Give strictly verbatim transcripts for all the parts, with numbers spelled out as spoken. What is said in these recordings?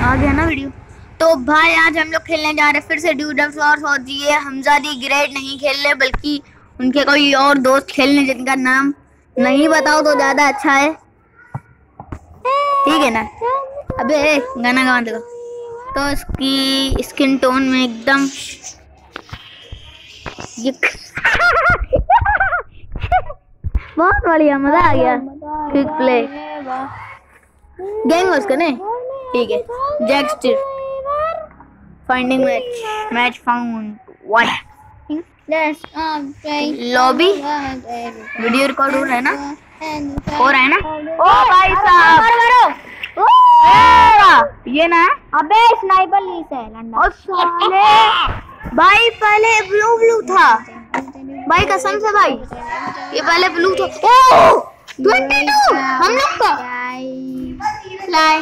आ गया ना वीडियो। तो भाई आज हम लोग खेलने जा रहे हैं फिर से ड्यूडम्स और सोचिए हमजा दी ग्रेट नहीं खेल रहे बल्कि उनके कोई और दोस्त खेलने जिनका नाम नहीं बताओ तो ज्यादा अच्छा है, ठीक है ना। अबे गाना गा दो तो इसकी स्किन टोन में एकदम बहुत बढ़िया, मजा आ गया। क्विक प्ले गैंग उसका नहीं, ठीक है। जैक्स्टर finding match match found one lobby video record हो रहा है ना, हो रहा है ना। ओ भाई साहब ये ना, अबे स्नाइपर लीस है लंडा। और साले भाई पहले ब्लू ब्लू था भाई, कसम से भाई ये पहले ब्लू था। ओ ट्वेंटी टू हम लोग का लाए।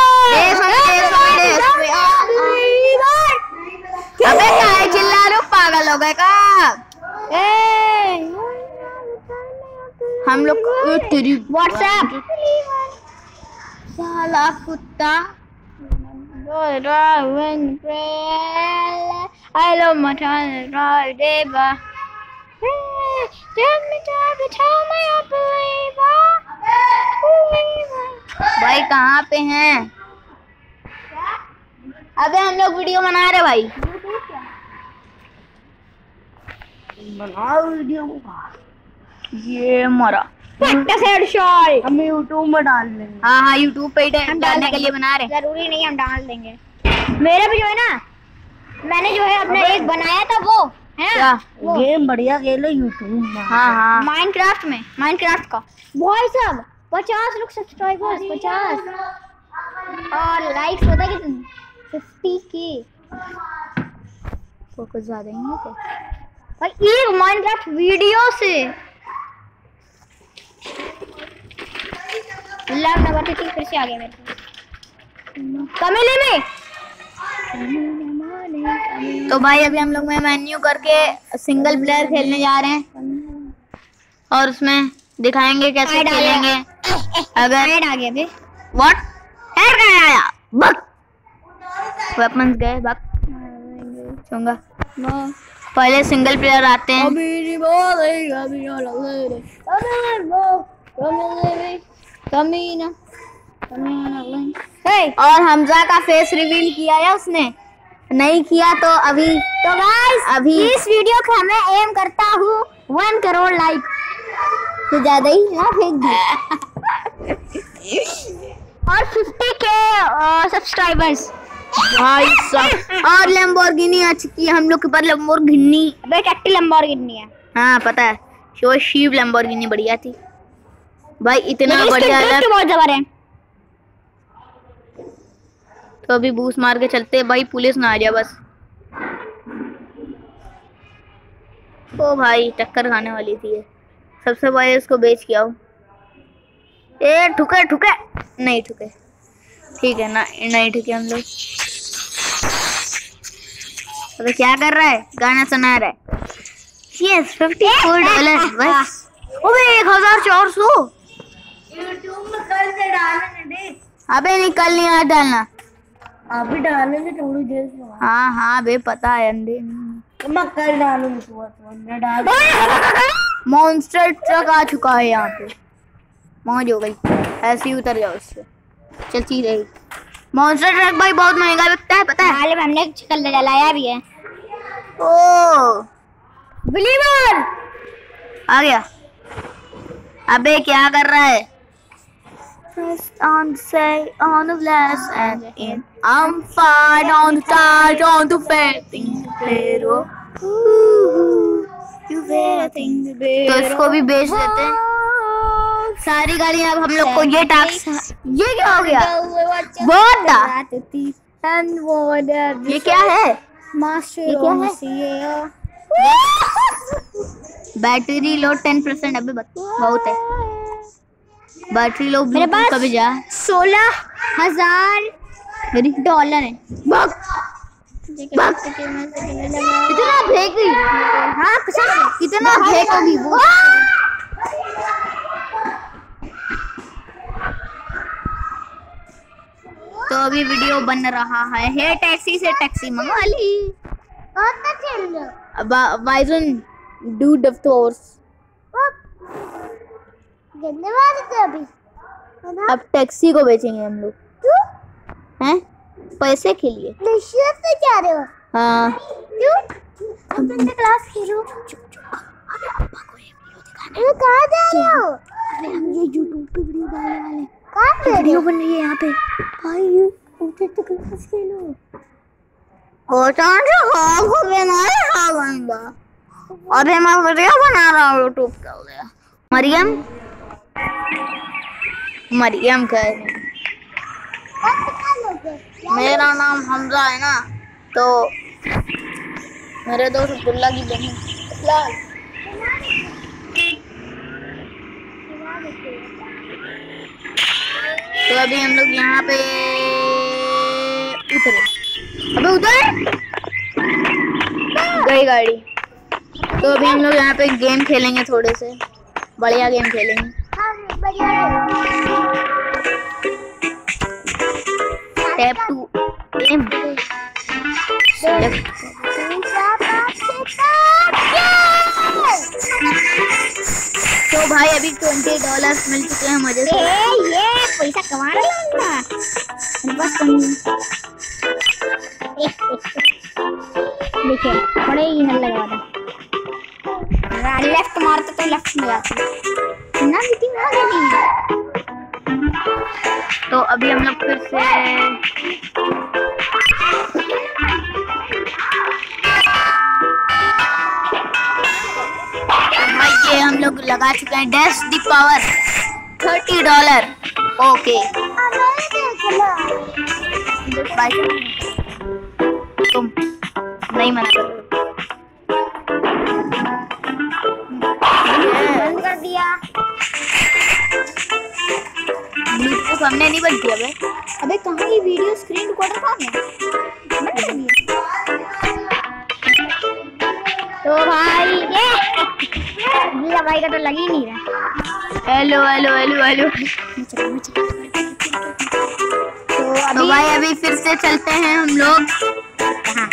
अबे क्या है चिल्ला रहे हो, पागल हो गए का हम लोग। तेरी व्हाट्सएप साला कुत्ता हेलो मचान देवा भाई कहाँ पे हैं? अबे हम लोग वीडियो बना रहे भाई, बनाओ वीडियो। ये मरा हम यूट्यूब में डाल देंगे। हाँ हाँ यूट्यूब पे डालने के लिए बना रहे, जरूरी नहीं हम डाल देंगे। मेरा भी जो है ना, मैंने जो है अपना एक बनाया था वो है ना, गेम बढ़िया खेल लो यूट्यूब में। हाँ हाँ माइनक्राफ्ट में, माइनक्राफ्ट का भाई साहब पचास लोग सब्सक्राइबर्स, पचास और लाइक्स पता कितने, फिफ्टी के। वो कुछ ज्यादा ही है क्या भाई एक माइनक्राफ्ट वीडियो से लव नंबर थी, फिर से आ गया मेरे कमेले में। तो भाई अभी हम लोग में मेन्यू करके सिंगल प्लेयर खेलने जा रहे हैं और उसमें दिखाएंगे कैसे खेलेंगे। अगर ऐड आ गया बे, व्हाट ऐड कहाँ आया? बक वेपन्स गए, बक चूंगा। पहले सिंगल प्लेयर आते हैं। और हमजा का फेस रिवील किया है उसने, नहीं किया तो अभी तो गाइस अभी इस वीडियो का मैं एम करता हूँ वन करोड़ लाइक तो ज्यादा ही हाँ फेंक दी और फिफ्टी के सब्सक्राइबर्स भाई साहब। और लैम्बोर्गिनी आ चुकी है हम लोग के पास, लैम्बोर्गिनी। अबे टट्टी लैम्बोर्गिनी है। हाँ पता है, शो शिव लैम्बोर्गिनी बढ़िया थी भाई, इतना बढ़िया है बहुत जबर है। तो अभी बूस मार के चलते भाई, पुलिस ना आ जाए बस। ओ भाई टक्कर खाने वाली थी ये, सबसे पहले इसको बेच के आओ। ए ठुके ठुके नहीं ठुके, ठीक है ना, नहीं ठुके हम लोग। अबे क्या कर रहा है, गाना सुना रहा है। यस फिफ्टी फोर डॉलर बस। अबे एक हजार चार सौ यूट्यूब में कल से डालने दे। अबे नहीं कल नहीं आज डालना, अभी डालेंगे थोड़ी देर से। हाँ हाँ बे पता है अंधे तो मैं कल डालूंगी सुबह सुबह डाल। मॉन्स्टर ट्रक आ चुका है यहाँ पे, मौज हो गई। ऐसे ही उतर जाओ उससे, चलती रहेगी। मॉन्स्टर ट्रक भाई बहुत महंगा बिकता है पता है। मालूम, हमने कल जलाया भी है। ओ बिलीवर आ गया। अबे क्या कर रहा है? Pressed on the say on the last and in I'm fine on the tide on the fating pero you waiting तो इसको भी बेच देते हैं सारी गाड़ियां। अब हम लोग को ये टैक्स, ये क्या हो गया? बहुत ये क्या है? ये क्या है? Battery low ten percent. अबे बहुत है बैटरी लो। मेरे पास कभी जा सोलह हजार डॉलर है। कितना फेंकी? हाँ कितना फेंकोगी वो? तो अभी वीडियो बन रहा है। हे टैक्सी से टैक्सी मंगवा ली। बाइजन डू डफ्टोर्स अभी अब टैक्सी को बेचेंगे हम लोग। हैं? पैसे के लिए। से जा रहे हो? हाँ। क्यों? हम तुमने क्लास खेलो। अबे पापा को ये वीडियो दिखाना है। कहाँ जा रहे हो? अरे हम ये यूट्यूब पे वीडियो डालने वाले हैं। कहाँ वीडियो बन रही है यहाँ पे। भाई ये उनके तो क्लास खेलो। ओ चांद हाँ को बना है हाँ बंदा। अरे मैं वीडियो बना रहा हूँ यूट्यूब पे। मरियम मरियम कह रही मेरा नाम हमजा है ना, तो मेरे दोस्त अब्दुल्ला की बहन लाल। तो अभी हम लोग यहाँ पे उतरे। अबे उतरे गई गाड़ी। तो अभी हम लोग यहाँ पे गेम खेलेंगे, थोड़े से बढ़िया गेम खेलेंगे। Tap to aim. तो भाई अभी ट्वेंटी डॉलर मिल चुके हैं मजे से। ये पैसा कमा रहा है बस। देखिए बड़े ही नल लगा था। लेफ्ट मारते तो लेफ्ट में जाती ना मीटिंग आ गई। तो अभी हम लोग फिर से भाई ये हम लोग लगा चुके हैं dash the power thirty dollar. Okay भाई तुम नहीं मना करो। बंद कर दिया। ब्लूटूथ हमने नहीं बंद किया बे। अबे कहाँ ये वीडियो स्क्रीन रिकॉर्डर कहाँ है? बंद कर दिया। तो भाई ये मेरा भाई का तो लग ही नहीं रहा। Hello hello hello hello. तो अभी तो भाई अभी फिर से चलते हैं हम लोग। कहाँ?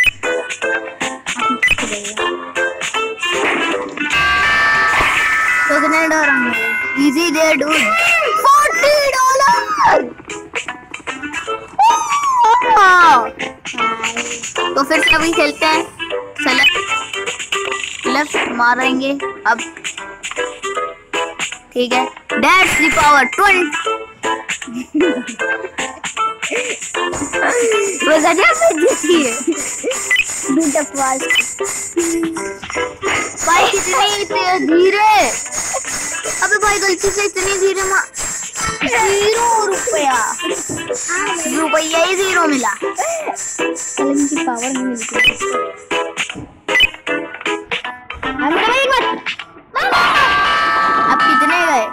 तो कितने डॉलर होंगे? Easy the dude forty dollar. तो फिर से अभी खेलते हैं। सेलेक्ट लेफ्ट मारेंगे अब। ठीक है डैश दी पावर ट्वेंटी। वो गजब से जीती है। भाई कितनी धीरे। अबे भाई गलती से इतनी धीरे मार। जीरो रुपया रुपया ही जीरो मिला। इनकी पावर नहीं मिलती। अब कितने गए?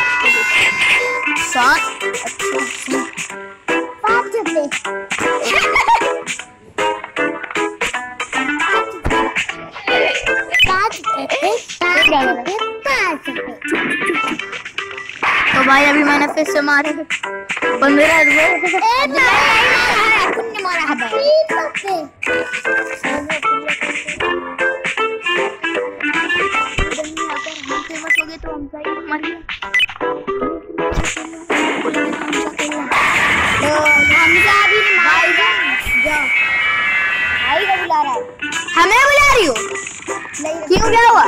सात। पाँच रुपए। तो भाई अभी मैंने फिर से मारे पंद्रह रुपए। मारा है फेमस हो गए तो हम सही मर गए। भाई को बुला रहा है। हमें बुला रही हो? क्यों क्या हुआ?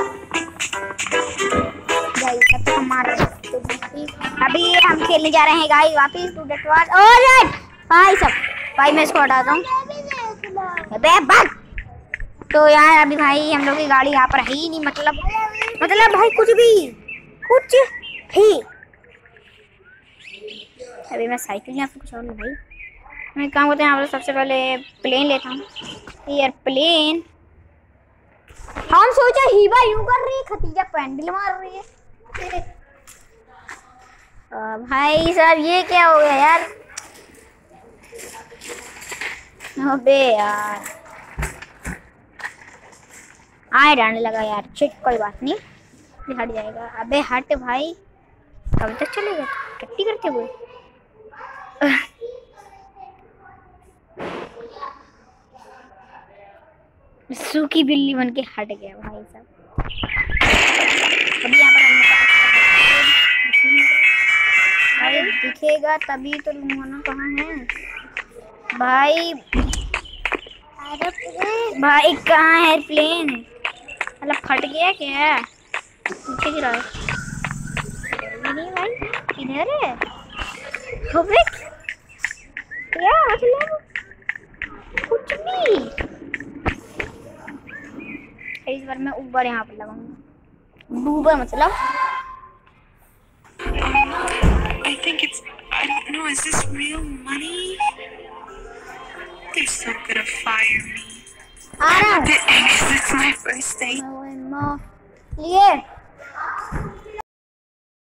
तब हम मार रहे हैं। अभी हम खेलने जा रहे हैं गाइस वापस टू डेट वार। और भाई सब भाई मैं इसको हटाता हूँ। अबे भाग। तो यार अभी भाई हम लोग की गाड़ी यहाँ पर है ही नहीं। मतलब मतलब भाई कुछ भी कुछ भी। अभी मैं साइकिल या फिर कुछ और नहीं भाई। मैं काम करते हैं यहाँ पर। सबसे पहले प्लेन लेता हूँ। एयरप्लेन। हम सोचा हीबा यूं कर रही है, खतीजा पैंडल मार रही है। आ, भाई साहब ये क्या हो गया यार? अबे यार आए डालने लगा यार। चिट कोई बात नहीं, हट जाएगा। अबे हट भाई, कब तक चलेगा? टट्टी करते हुए। सूखी बिल्ली बन के हट गया भाई साहब। अभी यहाँ पर भाई दिखेगा तभी तो लूंगा ना। कहाँ है भाई? भाई कहाँ है प्लेन? मतलब फट गया क्या? पीछे गिरा है नहीं भाई। किधर है? क्या मतलब कुछ भी। इस बार मैं ऊपर यहाँ पर लगाऊंगा। ऊपर मतलब I think it's, I don't know, is this real money? They're so gonna fire me. आ रहा हूँ। Because it's my first day. लिए